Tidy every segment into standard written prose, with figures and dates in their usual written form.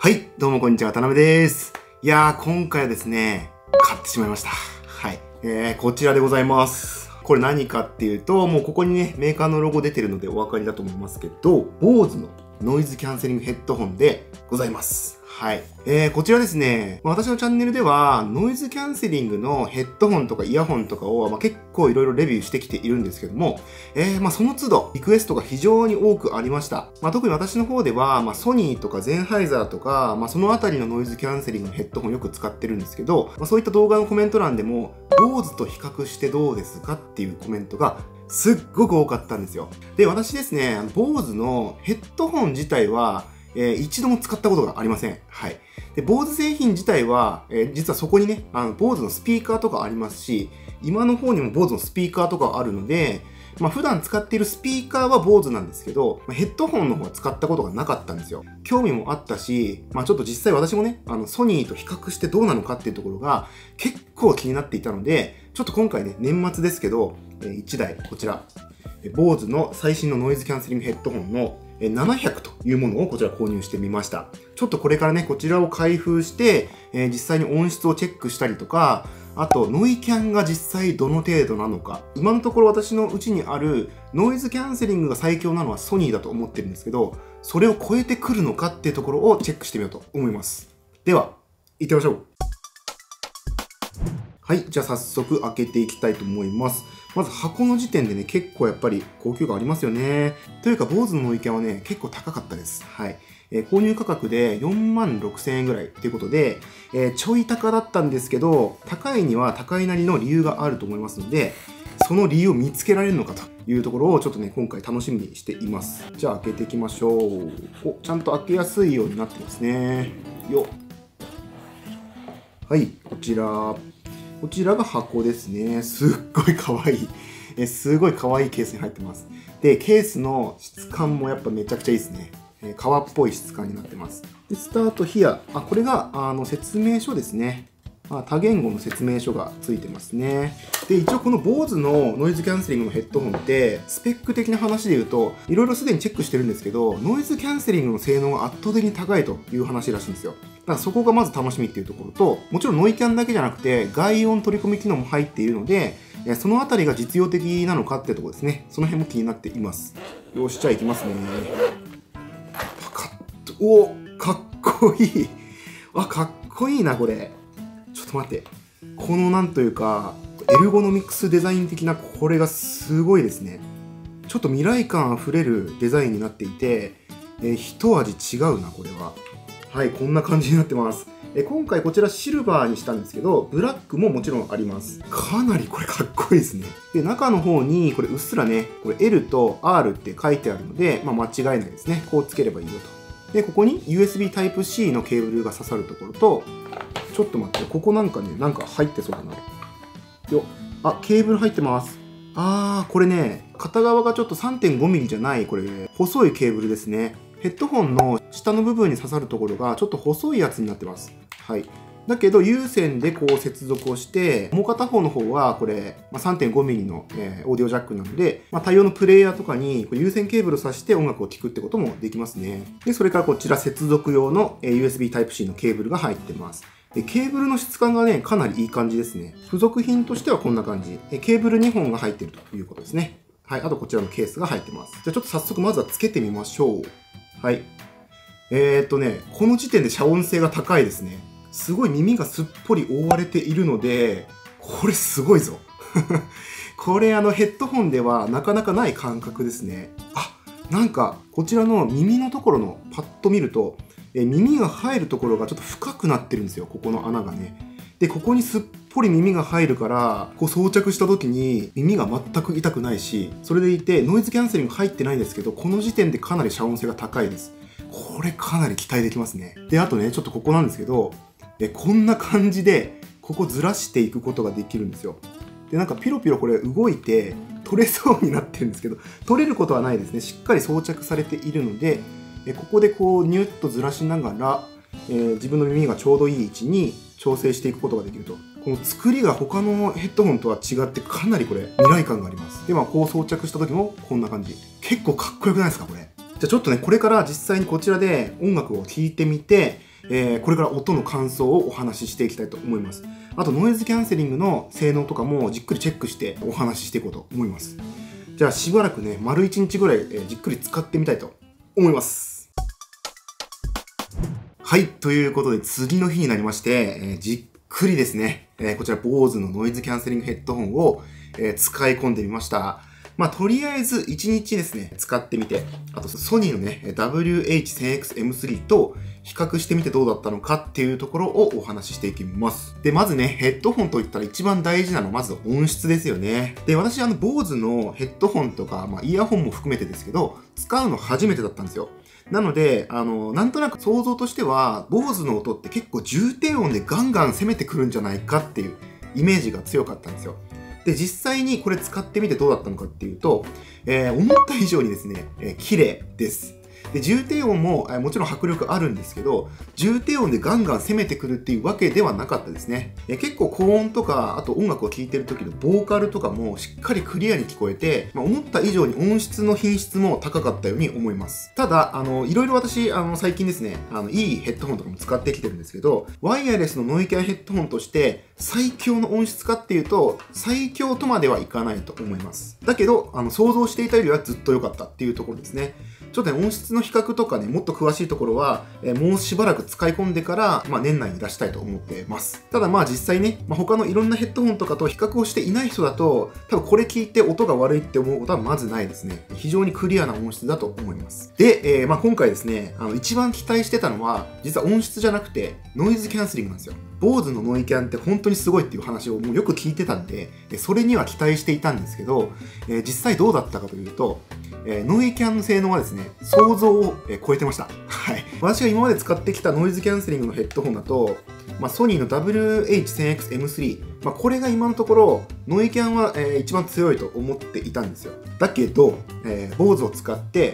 はい、どうもこんにちは、田辺です。いやー、今回はですね、買ってしまいました。はい。こちらでございます。これ何かっていうと、もうここにね、メーカーのロゴ出てるのでお分かりだと思いますけど、BOSEのノイズキャンセリングヘッドホンでございます。はい。こちらですね、私のチャンネルでは、ノイズキャンセリングのヘッドホンとかイヤホンとかを、結構いろいろレビューしてきているんですけども、その都度、リクエストが非常に多くありました。特に私の方では、ソニーとかゼンハイザーとか、そのあたりのノイズキャンセリングのヘッドホンよく使ってるんですけど、そういった動画のコメント欄でも、BOSEと比較してどうですかっていうコメントが、すっごく多かったんですよ。で、私ですね、BOSEのヘッドホン自体は、一度も使ったことがありません。はい。で、BOSE製品自体は、実はそこにね、BOSEのスピーカーとかありますし、今の方にも BOSEのスピーカーとかあるので、普段使っているスピーカーは BOSEなんですけど、ヘッドホンの方は使ったことがなかったんですよ。興味もあったし、ちょっと実際私もね、ソニーと比較してどうなのかっていうところが結構気になっていたので、ちょっと今回ね、年末ですけど、1台、こちら、BOSEの最新のノイズキャンセリングヘッドホンの700というものをこちら購入してみました。ちょっとこれからね、こちらを開封して、実際に音質をチェックしたりとか、あとノイキャンが実際どの程度なのか、今のところ私のうちにあるノイズキャンセリングが最強なのはソニーだと思ってるんですけど、それを超えてくるのかっていうところをチェックしてみようと思います。では、行ってみましょう。はい、じゃあ早速開けていきたいと思います。まず箱の時点でね、結構やっぱり高級感ありますよね。というか、BOSEのノイキャンはね、結構高かったです。はい。購入価格で46,000円ぐらいということで、ちょい高だったんですけど、高いには高いなりの理由があると思いますので、その理由を見つけられるのかというところをちょっとね、今回楽しみにしています。じゃあ開けていきましょう。お、ちゃんと開けやすいようになってますね。よっ。はい、こちらが箱ですね。すっごい可愛い。すごい可愛いケースに入ってます。で、ケースの質感もやっぱめちゃくちゃいいですね。革っぽい質感になってます。で、スタートヒア。これが説明書ですね。多言語の説明書がついてますね。で、一応この BOSE のノイズキャンセリングのヘッドホンって、スペック的な話で言うと、いろいろすでにチェックしてるんですけど、ノイズキャンセリングの性能が圧倒的に高いという話らしいんですよ。だからそこがまず楽しみっていうところと、もちろんノイキャンだけじゃなくて、外音取り込み機能も入っているので、そのあたりが実用的なのかっていうところですね。その辺も気になっています。よし、じゃあ行きますね。パカッと、お、かっこいい。かっこいいな、これ。ちょっと待って。このなんというか、エルゴノミクスデザイン的なこれがすごいですね。ちょっと未来感あふれるデザインになっていて、一味違うな、これは。はい、こんな感じになってます。今回こちらシルバーにしたんですけど、ブラックももちろんあります。かなりこれかっこいいですね。で、中の方にこれうっすらね、これ L と R って書いてあるので、間違いないですね。こうつければいいよと。で、ここに USB Type-C のケーブルが刺さるところと、ちょっと待って、ここなんかね、なんか入ってそうだな。よっ。ケーブル入ってます。これね、片側がちょっと 3.5mm じゃない、これ、細いケーブルですね。ヘッドホンの下の部分に刺さるところがちょっと細いやつになってます。はい。だけど有線でこう接続をして、もう片方の方はこれ 3.5mm の、オーディオジャックなので、対応のプレイヤーとかに有線ケーブルを挿して音楽を聴くってこともできますね。で、それからこちら接続用の USB Type-C のケーブルが入ってます。で、ケーブルの質感がね、かなりいい感じですね。付属品としてはこんな感じ。ケーブル2本が入っているということですね。はい。あとこちらのケースが入ってます。じゃあちょっと早速まずはつけてみましょう。はい。この時点で遮音性が高いですね。すごい耳がすっぽり覆われているので、これすごいぞ。これヘッドホンではなかなかない感覚ですね。なんか、こちらの耳のところのパッと見ると、耳が入るところがちょっと深くなってるんですよ。ここの穴がね。で、ここにすっぽり耳が入るから、こう装着した時に耳が全く痛くないし、それでいてノイズキャンセリング入ってないんですけど、この時点でかなり遮音性が高いです。これかなり期待できますね。で、あとね、ちょっとここなんですけど、こんな感じで、ここずらしていくことができるんですよ。で、なんかピロピロこれ動いて取れそうになってるんですけど、取れることはないですね。しっかり装着されているので、ここでこうニュッとずらしながら、自分の耳がちょうどいい位置に調整していくことができると。この作りが他のヘッドホンとは違ってかなりこれ未来感があります。で、こう装着した時もこんな感じ。結構かっこよくないですかこれ。じゃあちょっとね、これから実際にこちらで音楽を聴いてみて、 これから音の感想をお話ししていきたいと思います。あとノイズキャンセリングの性能とかもじっくりチェックしてお話ししていこうと思います。じゃあしばらくね、丸1日ぐらい、じっくり使ってみたいと思います。はい、ということで次の日になりまして、じっくりですね、こちら BOSE のノイズキャンセリングヘッドホンを、使い込んでみました。とりあえず1日ですね、使ってみて、あとソニーのね、WH-1000X-M3 と比較してみてどうだったのかっていうところをお話ししていきます。で、まずね、ヘッドホンといったら一番大事なのはまず音質ですよね。で、私BOSE のヘッドホンとか、イヤホンも含めてですけど、使うの初めてだったんですよ。なので、なんとなく想像としては、BOSE の音って結構重低音でガンガン攻めてくるんじゃないかっていうイメージが強かったんですよ。で、実際にこれ使ってみてどうだったのかっていうと、思った以上にですね、綺麗です。で、重低音ももちろん迫力あるんですけど、重低音でガンガン攻めてくるっていうわけではなかったですね。結構高音とか、あと音楽を聴いてる時のボーカルとかもしっかりクリアに聞こえて、思った以上に音質の品質も高かったように思います。ただ、いろいろ私、最近ですね、いいヘッドホンとかも使ってきてるんですけど、ワイヤレスのノイキャンヘッドホンとして最強の音質かっていうと、最強とまではいかないと思います。だけど、想像していたよりはずっと良かったっていうところですね。ちょっとね、音質の比較とかね、もっと詳しいところは、もうしばらく使い込んでから、年内に出したいと思ってます。ただ実際ね、他のいろんなヘッドホンとかと比較をしていない人だと、多分これ聞いて音が悪いって思うことはまずないですね。非常にクリアな音質だと思います。で、今回ですね、一番期待してたのは、実は音質じゃなくて、ノイズキャンセリングなんですよ。BOSE のノイキャンって本当にすごいっていう話をもうよく聞いてたんで、それには期待していたんですけど、実際どうだったかというと、ノイキャンの性能はですね、想像を超えてました。はい。私が今まで使ってきたノイズキャンセリングのヘッドホンだと、ソニーの WH-1000X-M3、これが今のところ、ノイキャンは、一番強いと思っていたんですよ。だけど、BOSE を使って、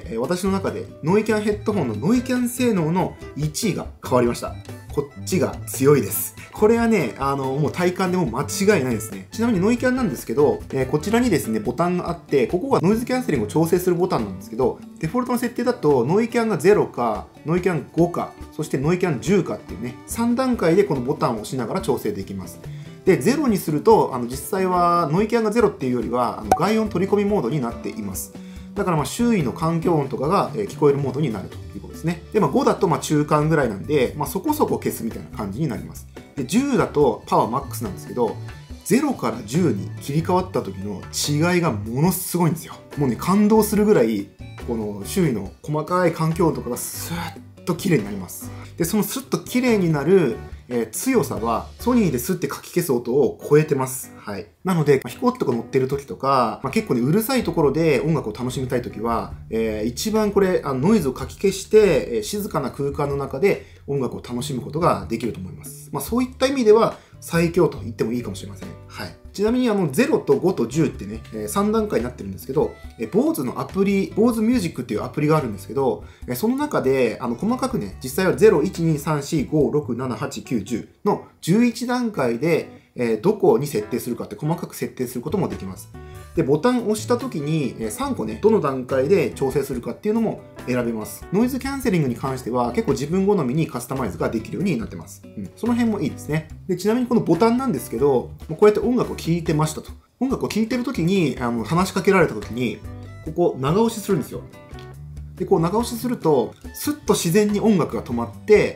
私の中でノイキャンヘッドホンのノイキャン性能の1位が変わりました。こっちが強いです。これはね、もう体感でも間違いないですね。ちなみにノイキャンなんですけど、こちらにですね、ボタンがあって、ここがノイズキャンセリングを調整するボタンなんですけど、デフォルトの設定だと、ノイキャンが0か、ノイキャン5か、そしてノイキャン10かっていうね、3段階でこのボタンを押しながら調整できます。で、0にすると、実際はノイキャンが0っていうよりは、外音取り込みモードになっています。だから周囲の環境音とかが聞こえるモードになるということですね。で、5だと中間ぐらいなんで、そこそこ消すみたいな感じになります。で、10だとパワーマックスなんですけど、0から10に切り替わった時の違いがものすごいんですよ。もうね、感動するぐらい、この周囲の細かい環境音とかがスーッと綺麗になります。で、そのスッと綺麗になる強さはソニーでスッてかき消す音を超えてます。はい。なので、飛行機とか乗ってる時とか、結構ね、うるさいところで音楽を楽しみたい時は、一番これ、ノイズをかき消して、静かな空間の中で音楽を楽しむことができると思います。そういった意味では最強と言ってもいいかもしれません。はい。ちなみに0と5と10ってね、3段階になってるんですけど、BOSE のアプリ、BOSE Music っていうアプリがあるんですけど、その中で、細かくね、実際は0、1、2、3、4、5、6、7、8、9、10の11段階で、どこに設定するかって細かく設定することもできます。で、ボタンを押した時に3個ね、どの段階で調整するかっていうのも選べます。ノイズキャンセリングに関しては結構自分好みにカスタマイズができるようになってます。その辺もいいですね。で、ちなみにこのボタンなんですけど、こうやって音楽を聴いてましたと。音楽を聴いてる時に話しかけられた時に、ここ長押しするんですよ。で、こう長押しすると、スッと自然に音楽が止まって、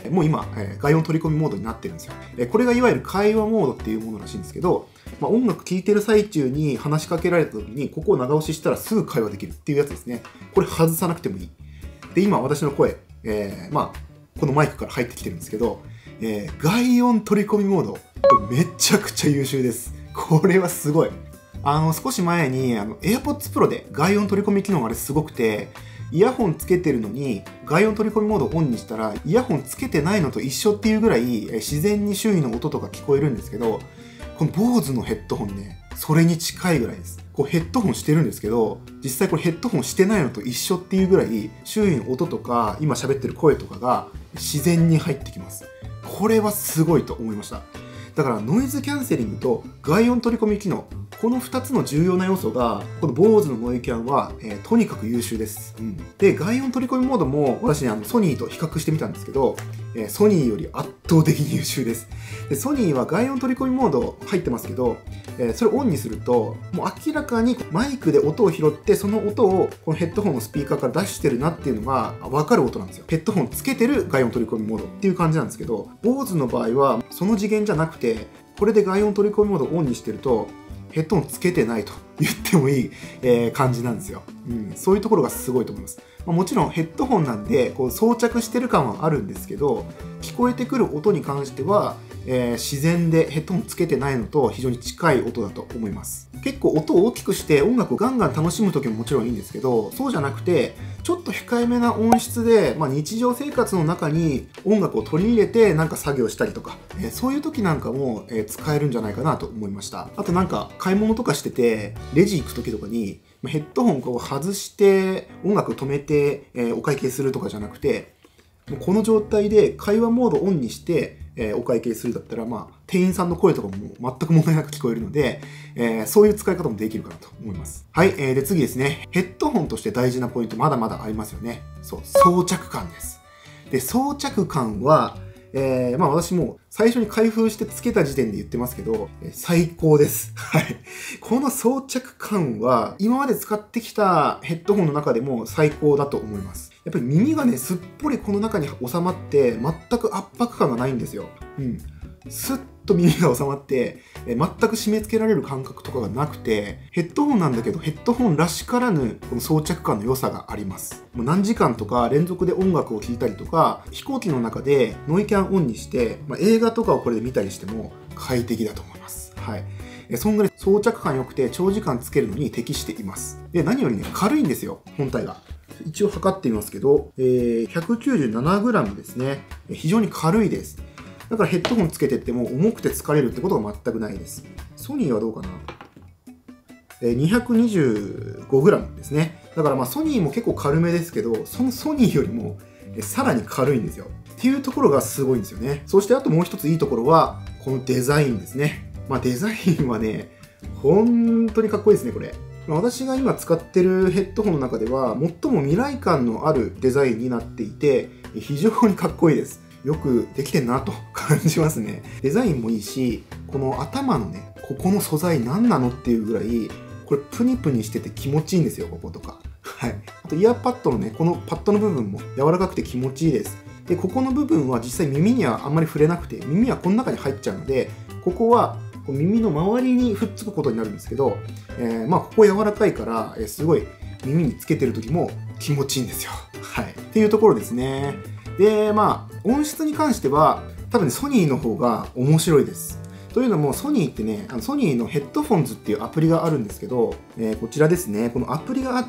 もう今、外音取り込みモードになってるんですよ。これがいわゆる会話モードっていうものらしいんですけど、音楽聴いてる最中に話しかけられた時に、ここを長押ししたらすぐ会話できるっていうやつですね。これ外さなくてもいい。で、今私の声、このマイクから入ってきてるんですけど、外音取り込みモード、めちゃくちゃ優秀です。これはすごい。少し前にAirPods Pro で外音取り込み機能があれすごくて、イヤホンつけてるのに外音取り込みモードをオンにしたらイヤホンつけてないのと一緒っていうぐらい自然に周囲の音とか聞こえるんですけど、この BOSE のヘッドホンね、それに近いぐらいです。こうヘッドホンしてるんですけど、実際これヘッドホンしてないのと一緒っていうぐらい周囲の音とか今喋ってる声とかが自然に入ってきます。これはすごいと思いました。 だからノイズキャンセリングと外音取り込み機能、この2つの重要な要素がこの BOSE のノイキャンは、とにかく優秀です。で、外音取り込みモードも私ね、ソニーと比較してみたんですけど、ソニーより圧倒的に優秀です。で、ソニーは外音取り込みモード入ってますけど、それをオンにすると、もう明らかにマイクで音を拾って、その音をこのヘッドホンのスピーカーから出してるなっていうのが分かる音なんですよ。ヘッドホンつけてる外音取り込みモードっていう感じなんですけど、BOSE の場合はその次元じゃなくて、これで外音取り込みモードをオンにしてると、ヘッドホンつけてないと言ってもいい、感じなんですよ。そういうところがすごいと思います。もちろんヘッドホンなんでこう装着してる感はあるんですけど、聞こえてくる音に関しては、自然でヘッドホンつけてないのと非常に近い音だと思います。結構音を大きくして音楽をガンガン楽しむ時ももちろんいいんですけど、そうじゃなくてちょっと控えめな音質で、日常生活の中に音楽を取り入れてなんか作業したりとか、そういう時なんかも、使えるんじゃないかなと思いました。あとなんか買い物とかしててレジ行く時とかにヘッドホンを外して音楽止めて、お会計するとかじゃなくて、この状態で会話モードオンにして、お会計するだったら、店員さんの声とかも全く問題なく聞こえるので、そういう使い方もできるかなと思います。はい、で次ですね。ヘッドホンとして大事なポイントまだまだありますよね。そう、装着感です。で、装着感は、私も最初に開封してつけた時点で言ってますけど、最高です。はい。この装着感は今まで使ってきたヘッドホンの中でも最高だと思います。やっぱり耳がね、すっぽりこの中に収まって全く圧迫感がないんですよ。スッと耳が収まって、全く締め付けられる感覚とかがなくて、ヘッドホンなんだけどヘッドホンらしからぬこの装着感の良さがあります。もう何時間とか連続で音楽を聴いたりとか、飛行機の中でノイキャンオンにして、映画とかをこれで見たりしても快適だと思います。はい。そんぐらい装着感良くて長時間つけるのに適しています。で、何よりね、軽いんですよ、本体が。一応測ってみますけど、197g ですね。非常に軽いです。だからヘッドホンつけてっても重くて疲れるってことが全くないです。ソニーはどうかな、225g ですね。だからソニーも結構軽めですけど、そのソニーよりもさらに軽いんですよ。っていうところがすごいんですよね。そしてあともう一ついいところは、このデザインですね。デザインはね、本当にかっこいいですね、これ。私が今使ってるヘッドホンの中では最も未来感のあるデザインになっていて、非常にかっこいいです。よくできてんなと感じますね。デザインもいいし、この頭のね、ここの素材何なのっていうぐらい、これプニプニしてて気持ちいいんですよ、こことか。はい。あとイヤーパッドのね、このパッドの部分も柔らかくて気持ちいいです。で、ここの部分は実際耳にはあんまり触れなくて、耳はこの中に入っちゃうので、ここは耳の周りにふっつくことになるんですけど、ここ柔らかいから、すごい耳につけてる時も気持ちいいんですよ。はい。っていうところですね。で、音質に関しては、多分ね、ソニーの方が面白いです。というのも、ソニーってね、ソニーのヘッドフォンズっていうアプリがあるんですけど、こちらですね、このアプリがあって、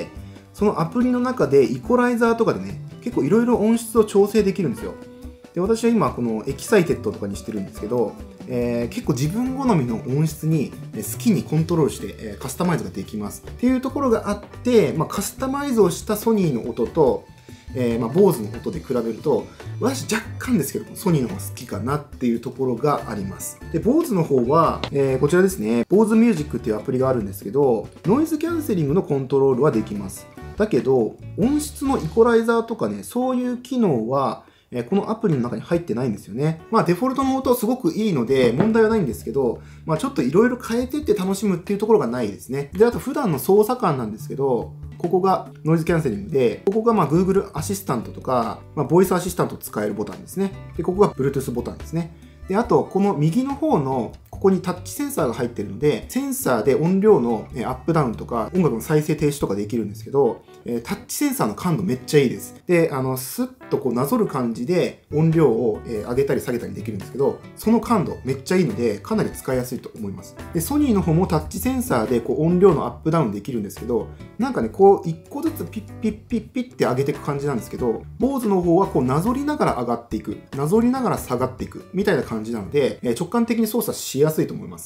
そのアプリの中でイコライザーとかでね、結構いろいろ音質を調整できるんですよ。で、私は今、このエキサイテッドとかにしてるんですけど、結構自分好みの音質に好きにコントロールして、カスタマイズができます。っていうところがあって、カスタマイズをしたソニーの音と、BOSE の音で比べると、私若干ですけどソニーの方が好きかなっていうところがあります。で、BOSE の方は、こちらですね、BOSE Music っていうアプリがあるんですけど、ノイズキャンセリングのコントロールはできます。だけど、音質のイコライザーとかね、そういう機能は、このアプリの中に入ってないんですよね。デフォルトの音はすごくいいので問題はないんですけど、ちょっといろいろ変えてって楽しむっていうところがないですね。で、あと普段の操作感なんですけど、ここがノイズキャンセリングで、ここがGoogle アシスタントとか、ボイスアシスタントを使えるボタンですね。で、ここが Bluetooth ボタンですね。で、あと、この右の方のここにタッチセンサーが入ってるので、センサーで音量のアップダウンとか、音楽の再生停止とかできるんですけど、タッチセンサーの感度めっちゃいいです。で、スッとこうなぞる感じで音量を上げたり下げたりできるんですけど、その感度めっちゃいいので、かなり使いやすいと思います。で、ソニーの方もタッチセンサーでこう音量のアップダウンできるんですけど、なんかね、こう一個ずつピッピッピッピッって上げていく感じなんですけど、BOSE の方はこうなぞりながら上がっていく、なぞりながら下がっていくみたいな感じなので、直感的に操作しやすいと思います。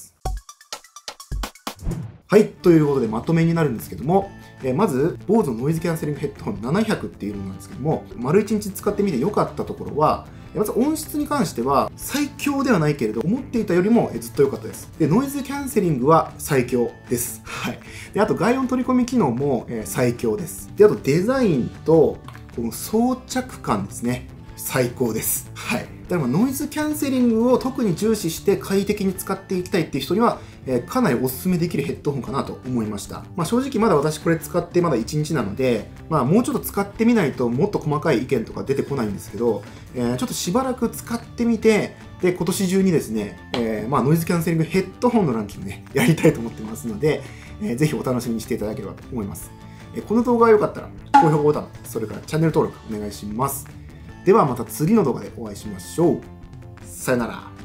はい、ということでまとめになるんですけども、まず BOSE のノイズキャンセリングヘッドホン700っていうのなんですけども、丸1日使ってみて良かったところは、 まず音質に関しては最強ではないけれど、思っていたよりもずっと良かったです。で、ノイズキャンセリングは最強です。はい。で、あと外音取り込み機能も最強です。で、あとデザインとこの装着感ですね。最高です。はい。だからノイズキャンセリングを特に重視して快適に使っていきたいっていう人には、かなりお勧めできるヘッドホンかなと思いました。正直まだ私これ使ってまだ1日なので、もうちょっと使ってみないともっと細かい意見とか出てこないんですけど、ちょっとしばらく使ってみて、で、今年中にですね、ノイズキャンセリングヘッドホンのランキングね、やりたいと思ってますので、ぜひお楽しみにしていただければと思います。この動画が良かったら、高評価ボタン、それからチャンネル登録お願いします。ではまた次の動画でお会いしましょう。さよなら。